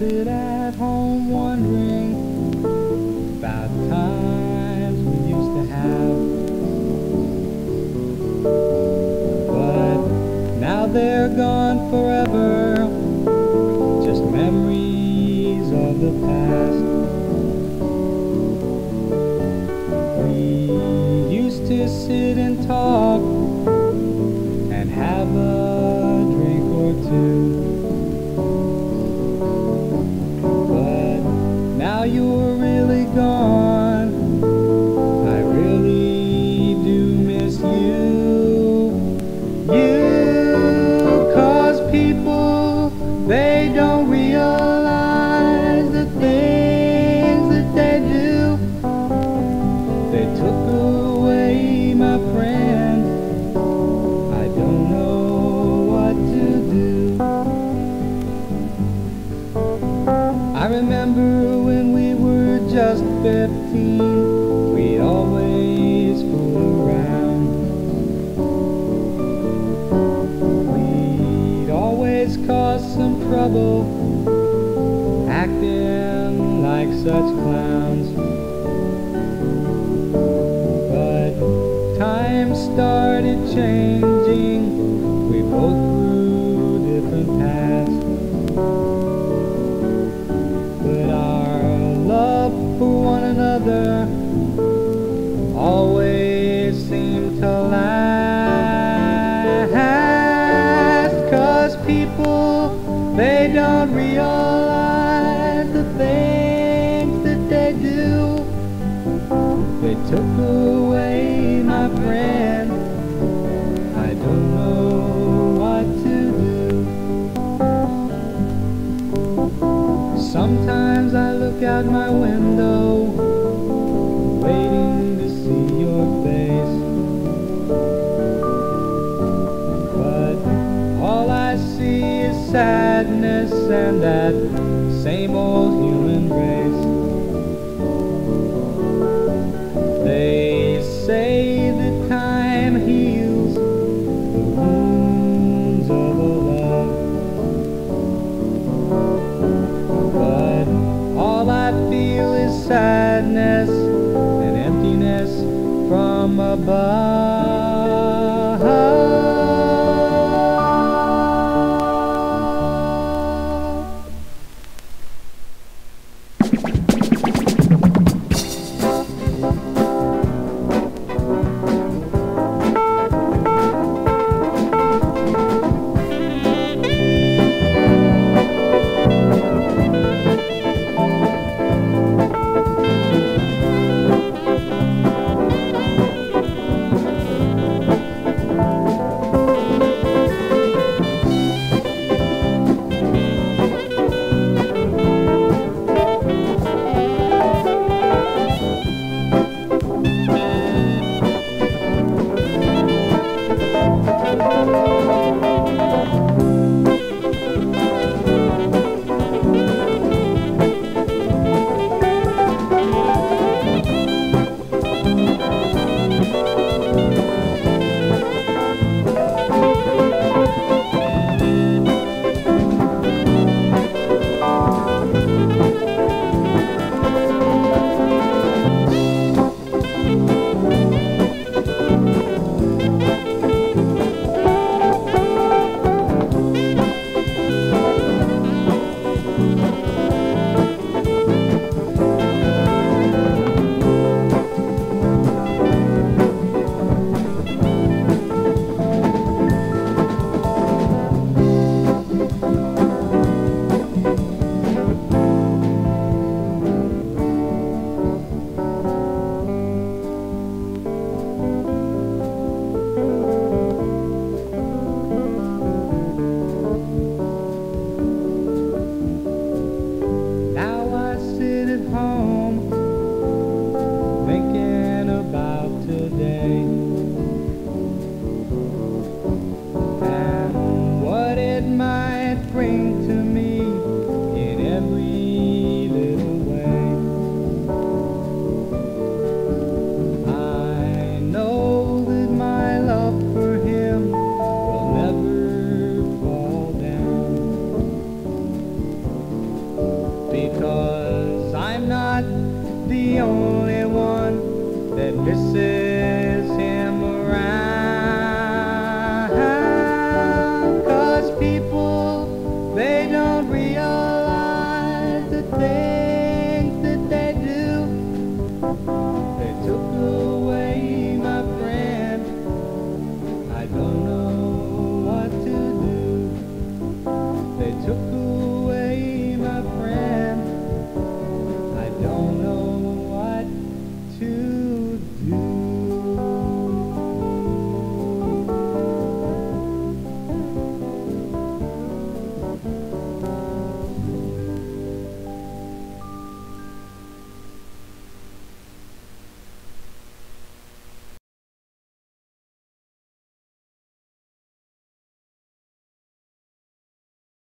sit at home wondering about times we used to have. But now they're gone forever, just memories of the past. We used to sit and talk and have a drink or two. But now you're really gone, I really do miss you. Cause people, they don't realize the things that they do. They took away my friend, I don't know what to do. I remember when we were just 15, we'd always fool around. We'd always cause some trouble, acting like such clowns. But times started changing, we both grew different paths. But our love for one another always seemed to last. Cause people, they don't realize the things that they do. They took away my friend, I don't know what to do. Sometimes I look out my window, waiting to see your face. But all I see is sadness and that same old human race. They say that time heals the wounds of a love, but all I feel is sadness and emptiness from above.